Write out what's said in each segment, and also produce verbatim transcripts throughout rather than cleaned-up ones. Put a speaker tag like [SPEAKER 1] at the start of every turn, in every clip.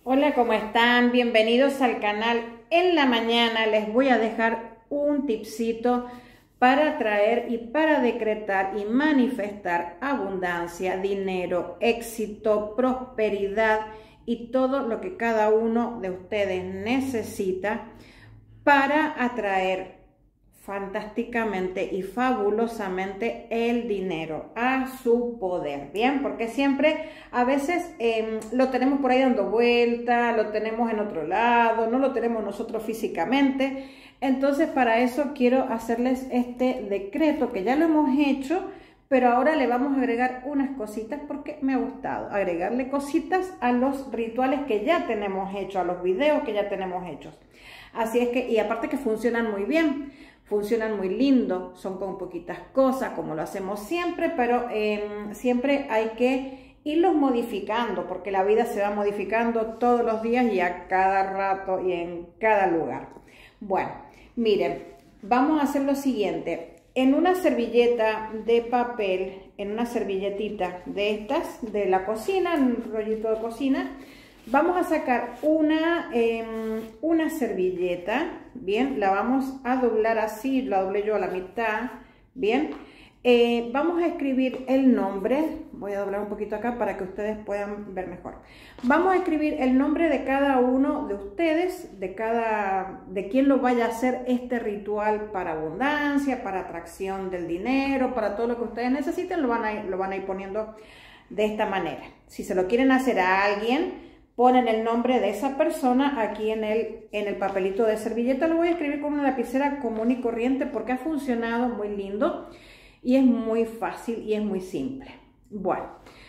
[SPEAKER 1] Hola, ¿cómo están? Bienvenidos al canal. En la mañana les voy a dejar un tipcito para traer y para decretar y manifestar abundancia, dinero, éxito, prosperidad y todo lo que cada uno de ustedes necesita para atraer fantásticamente y fabulosamente el dinero a su poder, ¿bien? Porque siempre, a veces eh, lo tenemos por ahí dando vuelta, lo tenemos en otro lado, no lo tenemos nosotros físicamente. Entonces, para eso quiero hacerles este decreto que ya lo hemos hecho, pero ahora le vamos a agregar unas cositas porque me ha gustado agregarle cositas a los rituales que ya tenemos hechos, a los videos que ya tenemos hechos. Así es que, y aparte que funcionan muy bien. Funcionan muy lindo, son con poquitas cosas, como lo hacemos siempre, pero eh, siempre hay que irlos modificando, porque la vida se va modificando todos los días y a cada rato y en cada lugar. Bueno, miren, vamos a hacer lo siguiente. En una servilleta de papel, en una servilletita de estas, de la cocina, un rollito de cocina, vamos a sacar una, eh, una servilleta, bien, la vamos a doblar así, la doblé yo a la mitad, bien. Eh, vamos a escribir el nombre, voy a doblar un poquito acá para que ustedes puedan ver mejor. Vamos a escribir el nombre de cada uno de ustedes, de cada, de quien lo vaya a hacer este ritual para abundancia, para atracción del dinero, para todo lo que ustedes necesiten, lo van a ir, lo van a ir poniendo de esta manera. Si se lo quieren hacer a alguien, ponen el nombre de esa persona aquí en el, en el papelito de servilleta. Lo voy a escribir con una lapicera común y corriente porque ha funcionado muy lindo y es muy fácil y es muy simple. Bueno,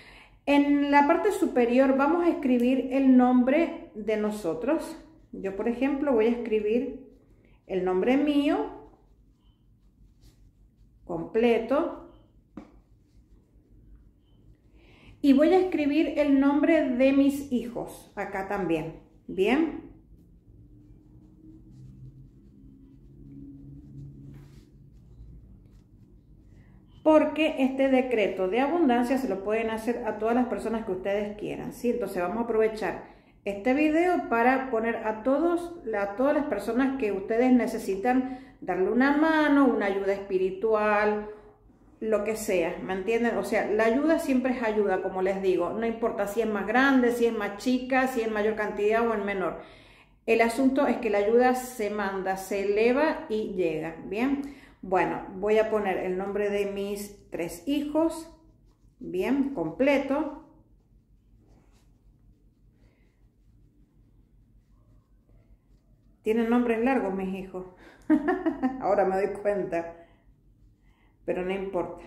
[SPEAKER 1] en la parte superior vamos a escribir el nombre de nosotros. Yo, por ejemplo, voy a escribir el nombre mío completo. Y voy a escribir el nombre de mis hijos acá también, ¿bien? Porque este decreto de abundancia se lo pueden hacer a todas las personas que ustedes quieran, ¿sí? Entonces vamos a aprovechar este video para poner a, todos, a todas las personas que ustedes necesitan darle una mano, una ayuda espiritual, lo que sea, ¿me entienden? O sea, la ayuda siempre es ayuda, como les digo, no importa si es más grande, si es más chica, si es en mayor cantidad o en menor. El asunto es que la ayuda se manda, se eleva y llega, ¿bien? Bueno, voy a poner el nombre de mis tres hijos, bien, completo. Tienen nombres largos mis hijos, ahora me doy cuenta. Pero no importa.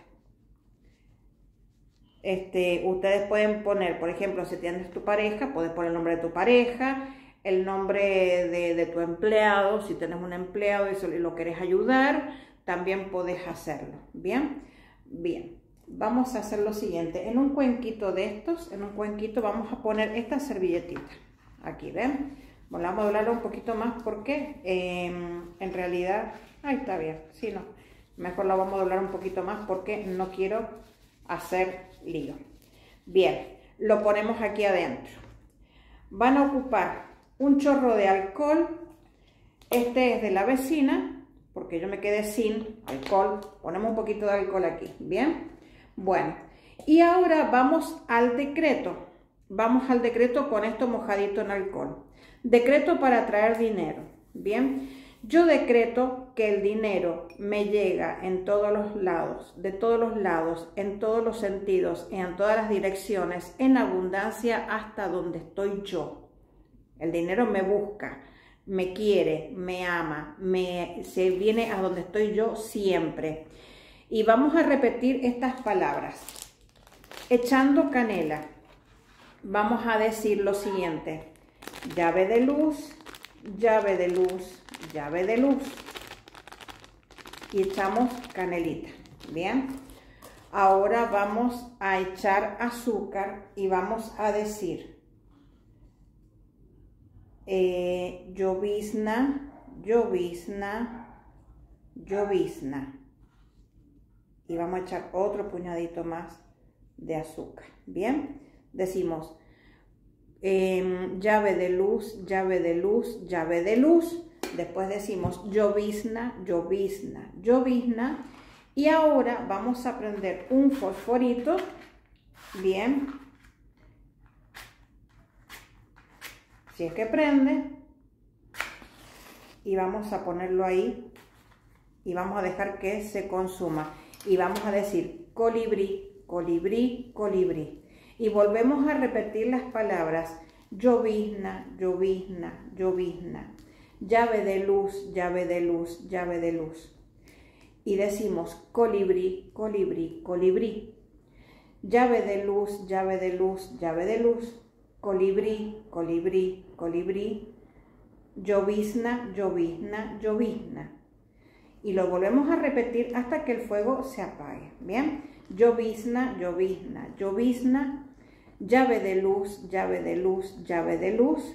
[SPEAKER 1] Este, ustedes pueden poner, por ejemplo, si tienes tu pareja, puedes poner el nombre de tu pareja, el nombre de, de tu empleado, si tienes un empleado y lo querés ayudar, también podés hacerlo, ¿bien? Bien, vamos a hacer lo siguiente, en un cuenquito de estos, en un cuenquito vamos a poner esta servilletita, aquí, ¿ven? Bueno, vamos a doblarlo un poquito más porque eh, en realidad, ahí está bien, sí, no. Mejor la vamos a doblar un poquito más porque no quiero hacer lío. Bien, lo ponemos aquí adentro. Van a ocupar un chorro de alcohol. Este es de la vecina, porque yo me quedé sin alcohol. Ponemos un poquito de alcohol aquí, ¿bien? Bueno, y ahora vamos al decreto. Vamos al decreto con esto mojadito en alcohol. Decreto para atraer dinero, ¿bien? Yo decreto que el dinero me llega en todos los lados, de todos los lados, en todos los sentidos, en todas las direcciones, en abundancia hasta donde estoy yo. El dinero me busca, me quiere, me ama, me, se viene a donde estoy yo siempre. Y vamos a repetir estas palabras. Echando canela, vamos a decir lo siguiente. Llave de luz, llave de luz, llave de luz. Y echamos canelita, ¿bien? Ahora vamos a echar azúcar y vamos a decir eh, llovizna, llovizna, llovizna. Y vamos a echar otro puñadito más de azúcar, ¿bien? Decimos eh, llave de luz, llave de luz, llave de luz. Después decimos llovizna, llovizna, llovizna. Y ahora vamos a prender un fosforito, bien, si es que prende, y vamos a ponerlo ahí y vamos a dejar que se consuma. Y vamos a decir colibrí, colibrí, colibrí. Y volvemos a repetir las palabras llovizna, llovizna, llovizna. Llave de luz, llave de luz, llave de luz. Y decimos colibrí, colibrí, colibrí. Llave de luz, llave de luz, llave de luz. Colibrí, colibrí, colibrí. Llovizna, llovizna, llovizna. Y lo volvemos a repetir hasta que el fuego se apague. Bien, llovizna, llovizna, llovizna. Llave de luz, llave de luz, llave de luz.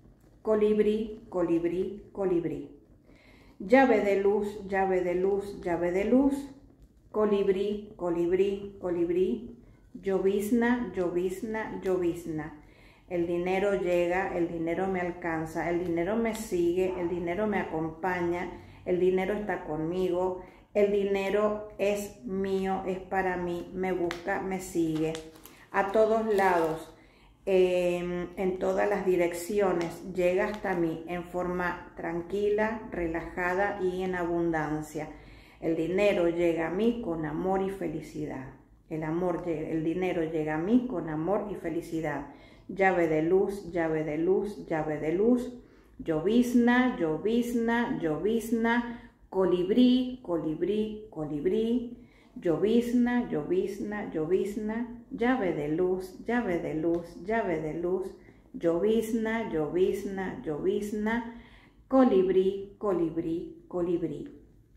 [SPEAKER 1] Colibrí, colibrí, colibrí. Llave de luz, llave de luz, llave de luz. Colibrí, colibrí, colibrí. Llovizna, llovizna, llovizna. El dinero llega, el dinero me alcanza, el dinero me sigue, el dinero me acompaña, el dinero está conmigo, el dinero es mío, es para mí, me busca, me sigue. A todos lados, eh, en todas las direcciones, llega hasta mí en forma tranquila, relajada y en abundancia. El dinero llega a mí con amor y felicidad. El, amor, el dinero llega a mí con amor y felicidad. Llave de luz, llave de luz, llave de luz. Llovizna, llovizna, llovizna. Colibrí, colibrí, colibrí. Llovizna, llovizna, llovizna. Llave de luz, llave de luz, llave de luz. Llovizna, llovizna, llovizna. Colibrí, colibrí, colibrí.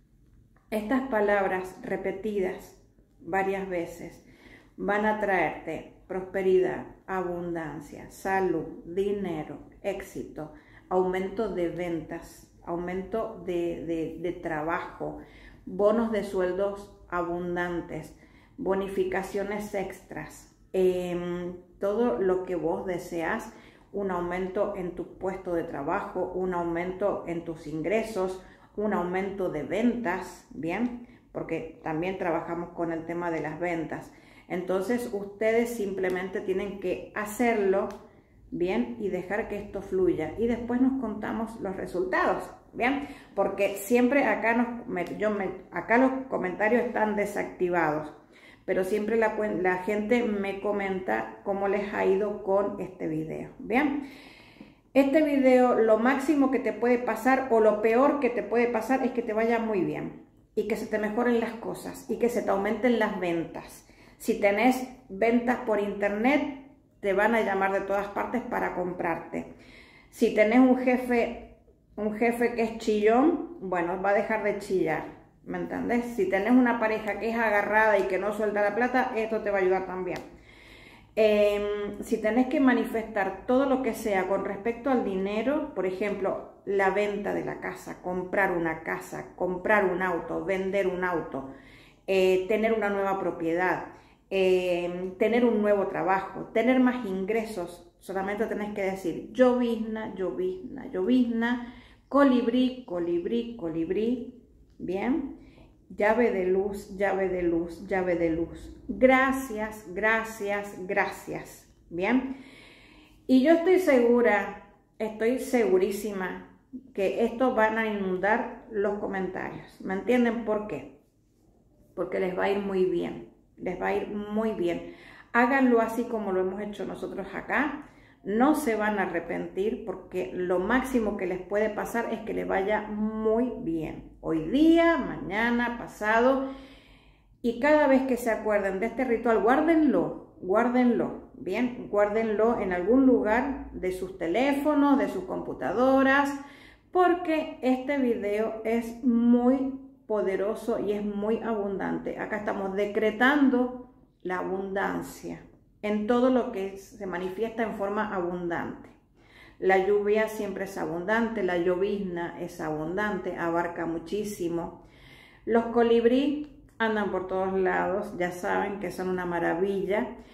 [SPEAKER 1] Estas palabras repetidas varias veces van a traerte prosperidad, abundancia, salud, dinero, éxito, aumento de ventas, aumento de, de, de trabajo, bonos de sueldos abundantes, bonificaciones extras, eh, todo lo que vos deseas, un aumento en tu puesto de trabajo, un aumento en tus ingresos, un aumento de ventas, ¿bien? Porque también trabajamos con el tema de las ventas. Entonces ustedes simplemente tienen que hacerlo, bien, y dejar que esto fluya. Y después nos contamos los resultados, bien, porque siempre acá, nos, me, yo me, acá los comentarios están desactivados, pero siempre la, la gente me comenta cómo les ha ido con este video, bien. Este video, lo máximo que te puede pasar o lo peor que te puede pasar es que te vaya muy bien y que se te mejoren las cosas y que se te aumenten las ventas. Si tenés ventas por internet, te van a llamar de todas partes para comprarte. Si tenés un jefe, un jefe que es chillón, bueno, va a dejar de chillar, ¿me entendés? Si tenés una pareja que es agarrada y que no suelta la plata, esto te va a ayudar también. Eh, si tenés que manifestar todo lo que sea con respecto al dinero, por ejemplo, la venta de la casa, comprar una casa, comprar un auto, vender un auto, eh, tener una nueva propiedad, eh, tener un nuevo trabajo, tener más ingresos, solamente tenés que decir llovizna, llovizna, llovizna, colibrí, colibrí, colibrí, bien. Llave de luz, llave de luz, llave de luz. Gracias, gracias, gracias. Bien. Y yo estoy segura, estoy segurísima que esto van a inundar los comentarios. ¿Me entienden por qué? Porque les va a ir muy bien. Les va a ir muy bien. Háganlo así como lo hemos hecho nosotros acá. No se van a arrepentir porque lo máximo que les puede pasar es que les vaya muy bien. Hoy día, mañana, pasado. Y cada vez que se acuerden de este ritual, guárdenlo, guárdenlo, bien, guárdenlo en algún lugar de sus teléfonos, de sus computadoras, porque este video es muy poderoso y es muy abundante. Acá estamos decretando la abundancia en todo lo que se manifiesta en forma abundante. La lluvia siempre es abundante, la llovizna es abundante, abarca muchísimo. Los colibrí andan por todos lados, ya saben que son una maravilla.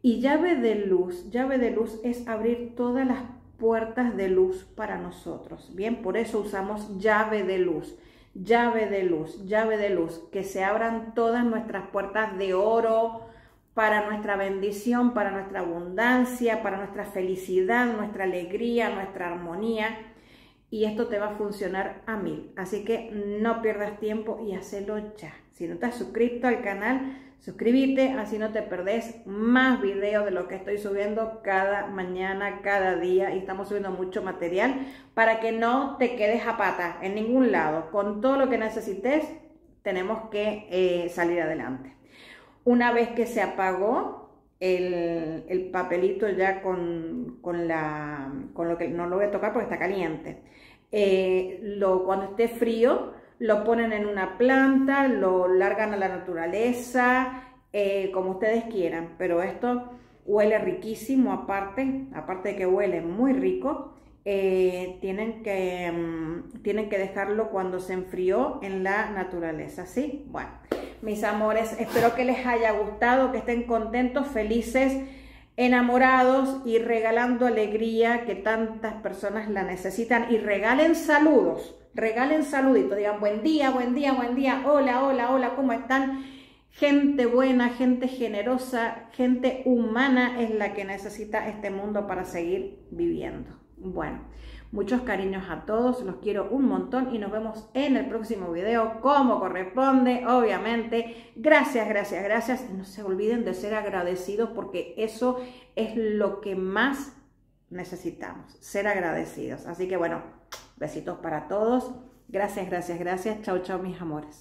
[SPEAKER 1] Y llave de luz, llave de luz es abrir todas las puertas de luz para nosotros. Bien, por eso usamos llave de luz, llave de luz, llave de luz, que se abran todas nuestras puertas de oro para nuestra bendición, para nuestra abundancia, para nuestra felicidad, nuestra alegría, nuestra armonía. Y esto te va a funcionar a mil. Así que no pierdas tiempo y hacelo ya. Si no te has suscrito al canal, suscríbete, así no te perdés más videos de lo que estoy subiendo cada mañana, cada día. Y estamos subiendo mucho material para que no te quedes a pata en ningún lado. Con todo lo que necesites, tenemos que eh, salir adelante. Una vez que se apagó el, el papelito ya con, con, la, con lo que no lo voy a tocar porque está caliente. Eh, lo, cuando esté frío, lo ponen en una planta, lo largan a la naturaleza, eh, como ustedes quieran, pero esto huele riquísimo aparte, aparte de que huele muy rico. Eh, tienen, que, um, tienen que dejarlo cuando se enfrió en la naturaleza, ¿sí? Bueno, mis amores, espero que les haya gustado, que estén contentos, felices, enamorados y regalando alegría, que tantas personas la necesitan. Y regalen saludos, regalen saluditos, digan buen día, buen día, buen día, hola, hola, hola, ¿cómo están? Gente buena, gente generosa, gente humana es la que necesita este mundo para seguir viviendo. Bueno, muchos cariños a todos, los quiero un montón y nos vemos en el próximo video como corresponde, obviamente. Gracias, gracias, gracias. Y no se olviden de ser agradecidos porque eso es lo que más necesitamos, ser agradecidos. Así que bueno, besitos para todos. Gracias, gracias, gracias. Chau, chau, mis amores.